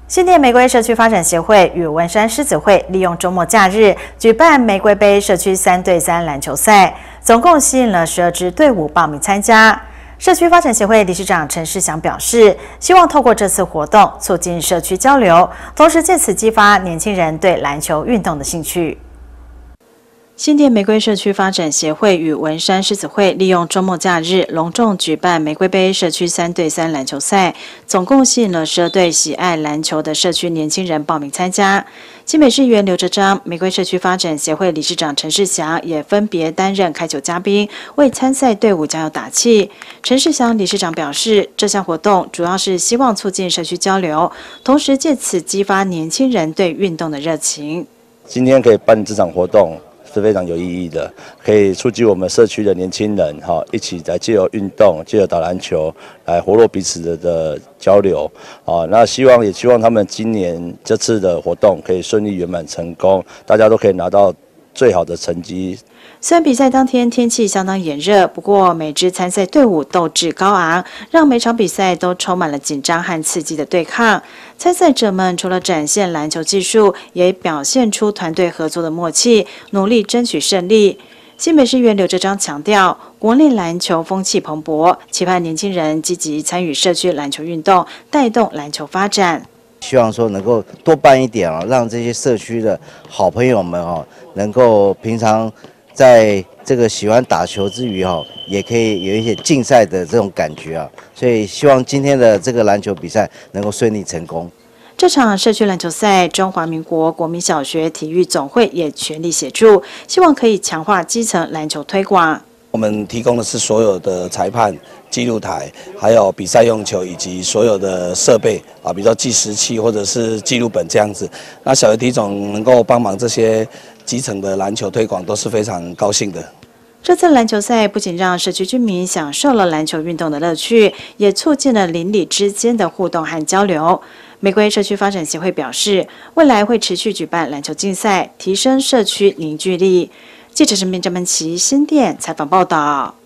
新店玫瑰社区发展协会与文山狮子会利用周末假日举办玫瑰杯社区3对3篮球赛，总共吸引了12支队伍报名参加。社区发展协会理事长陈世祥表示，希望透过这次活动促进社区交流，同时借此激发年轻人对篮球运动的兴趣。新店玫瑰社区发展协会与文山狮子会利用周末假日隆重举办玫瑰杯社区3对3篮球赛，总共吸引了12队喜爱篮球的社区年轻人报名参加。新北市议员刘哲章、玫瑰社区发展协会理事长陈世祥也分别担任开球嘉宾，为参赛队伍加油打气。陈世祥理事长表示，这项活动主要是希望促进社区交流，同时借此激发年轻人对运动的热情。 今天可以办这场活动是非常有意义的，可以促进我们社区的年轻人一起来借由运动、借由打篮球来活络彼此的交流。那也希望他们今年这次的活动可以顺利圆满成功，大家都可以拿到最好的成绩。 虽然比赛当天天气相当炎热，不过每支参赛队伍斗志高昂，让每场比赛都充满了紧张和刺激的对抗。参赛者们除了展现篮球技术，也表现出团队合作的默契，努力争取胜利。新北市议员刘哲章强调，国内篮球风气蓬勃，期盼年轻人积极参与社区篮球运动，带动篮球发展。 希望说能够多办一点让这些社区的好朋友们能够平常在这个喜欢打球之余也可以有一些竞赛的这种感觉所以希望今天的这个篮球比赛能够顺利成功。 这场社区篮球赛，中华民国国民小学体育总会也全力协助，希望可以强化基层篮球推广。 我们提供的是所有的裁判、记录台，还有比赛用球以及所有的设备比如说计时器或者是记录本这样子。那小学体总能够帮忙这些基层的篮球推广，都是非常高兴的。 这次篮球赛不仅让社区居民享受了篮球运动的乐趣，也促进了邻里之间的互动和交流。玫瑰社区发展协会表示，未来会持续举办篮球竞赛，提升社区凝聚力。记者陈明正新店采访报道。